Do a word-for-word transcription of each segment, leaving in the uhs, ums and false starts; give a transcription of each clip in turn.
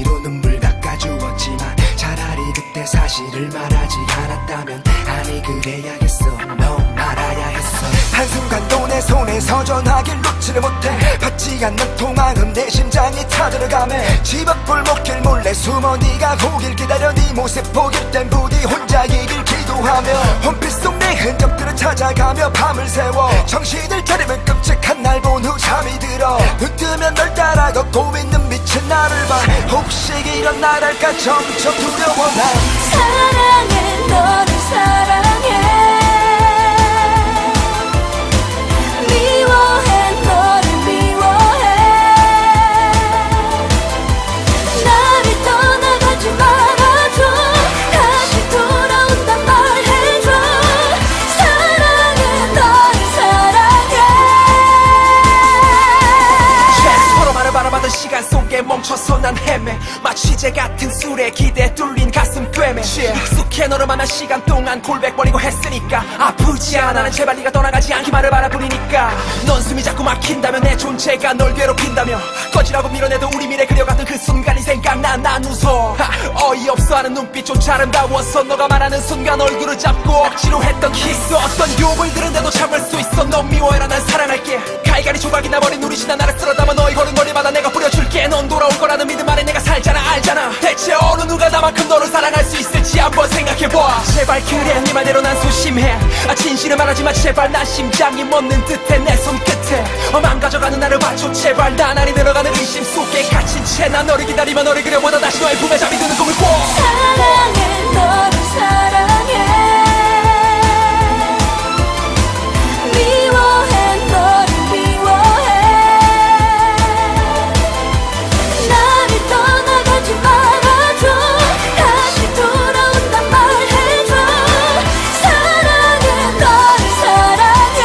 뒤로 눈물 닦아주었지만 차라리 그때 사실을 말하지 않았다면 아니 그래야겠어 너 말아야 했어. 한순간도 내 손에서 전화기를 놓지를 못해 받지 않는 통화음 내 심장이 타들어가네. 집 앞 골목길 몰래 숨어 네가 오길 기다려 네 모습 보길 땐 부디 혼자 이길 기도하며 원필 속 내 흔적들을 찾아가며 밤을 새워 정신을 차리면 끔찍한 날 본 후 잠이 들어 눈 뜨면 널 따라 걷고 있는 미친 나를 봐. 혹시 이런 나랄까 점점 두려워 난. 사랑해 너를 사랑해 미워해 너를 미워해 나를 떠나가지 말아줘 다시 돌아온단 말해줘 사랑해 너를 사랑해. 서로 말을 바라봤던 시간 속에 멈춰서 난 헤매 마치 이제 같은 술에 기대 뚫린 가슴 꿰매 익숙해 너를 만난 시간 동안 골백버리고 했으니까 아프지 않아 난 제발 네가 떠나가지 않기만을 바라보니까 넌 숨이 자꾸 막힌다며 내 존재가 널 괴롭힌다며 꺼지라고 밀어내도 우리 미래 그려가던 그 순간이 생각나 난 웃어 하, 어이없어하는 눈빛조차 아름다워서 너가 말하는 순간 얼굴을 잡고 억지로 했던 키스 어떤 욕을 들은데도 참을 수 있어 넌 미워해라 난 사랑할게 갈갈이 조각이 나버린 우리 지난 나를 쓸어 담아 너의 걸음걸이마다 내가 뿌려줄게 넌 돌아올 거라는 믿음 안에 내가 살잖아 알잖아 대체 어느 누가 나만큼 너를 사랑할 수 있을지 한번 생각해봐. 제발 그래 네 말대로 난 소심해 아 진실을 말하지마 제발 난 심장이 멎는 듯해 내 손끝에 어 망가져가는 나를 봐줘 제발 나날이 늘어가는 의심 속에 갇힌 채 난 너를 기다리며 너를 그려보다 다시 너의 품에 잠이 드는 꿈을 꿔. 사랑해 너를 사랑해 미워해 너를 미워해 나를 떠나가지 말아줘 다시 돌아온단 말해줘 사랑해 너를 사랑해.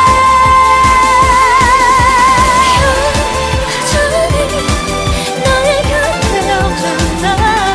여전히 너의 곁에 없는 날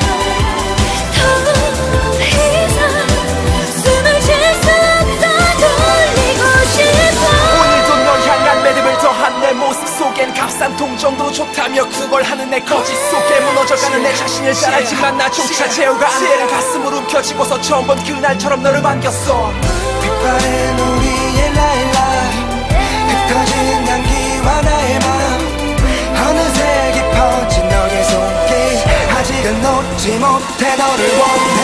더 이상 숨을 쉴 수 없어 돌리고 싶어. 오늘도 널 향한 매듭을 더한 내 모습 속엔 값싼 돈 정도로 좋다며 그걸 하는 내 거짓 속에 무너져가는 내 자신을 잘 알지만 나조차 제어가 안 되는 가슴을 움켜쥐고서 처음 본 그날처럼 너를 반겼어. 빛바랜 우리의 라일락 흩어진 향기와 나의 맘 어느새 깊어진 너의 손길 아직은 놓지 못해 너를 원해